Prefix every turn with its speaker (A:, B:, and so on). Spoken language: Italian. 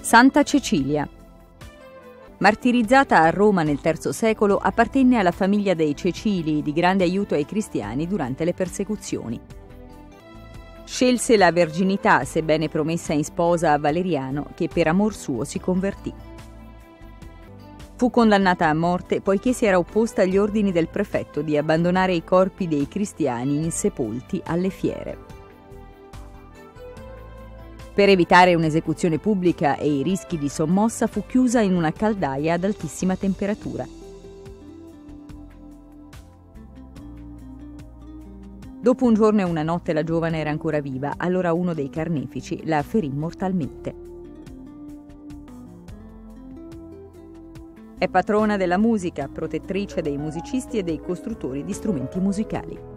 A: Santa Cecilia. Martirizzata a Roma nel III secolo, appartenne alla famiglia dei Cecilii, di grande aiuto ai cristiani durante le persecuzioni. Scelse la verginità, sebbene promessa in sposa a Valeriano, che per amor suo si convertì. Fu condannata a morte poiché si era opposta agli ordini del prefetto di abbandonare i corpi dei cristiani insepolti alle fiere. Per evitare un'esecuzione pubblica e i rischi di sommossa fu chiusa in una caldaia ad altissima temperatura. Dopo un giorno e una notte la giovane era ancora viva, allora uno dei carnefici la ferì mortalmente. È patrona della musica, protettrice dei musicisti e dei costruttori di strumenti musicali.